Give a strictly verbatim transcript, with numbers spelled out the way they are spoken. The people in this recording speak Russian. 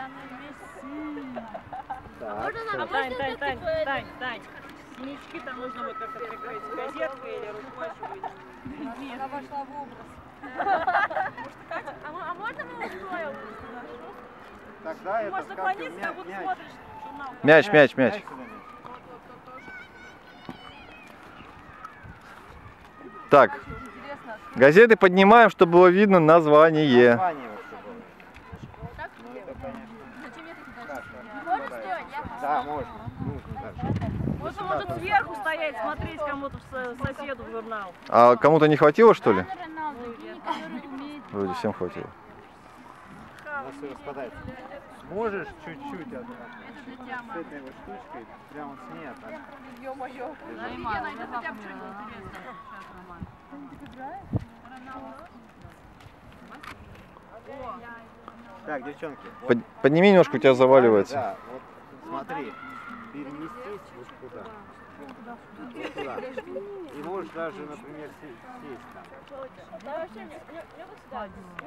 Так, А Тань, Тань, Тань, Тань, Тань. Синячки там нужно вот как-то прикрыть газеткой или рукой, чтобы... Она вошла в образ. А можно мы устроим? тогда это Может наклониться, как будто мяч. смотришь журнал. Мяч, мяч, мяч. сюда, мяч. Так, газеты поднимаем, чтобы было видно название. Название вот чтобы было. Ну, это, конечно. Так, так. Да, можно. Нужно дальше. Можно, может, сверху стоять, смотреть кому-то в соседу в журнал. А кому-то не хватило, что ли? Вроде всем хватило. У нас все распадается. Можешь чуть-чуть от- с этой вот штучкой, прямо вот с ней а так. Ё-моё. Так, девчонки. вот Под- подними немножко, у тебя заваливается. Да, вот смотри, переместись вот куда. Вот туда. И можешь даже, например, се- сесть там.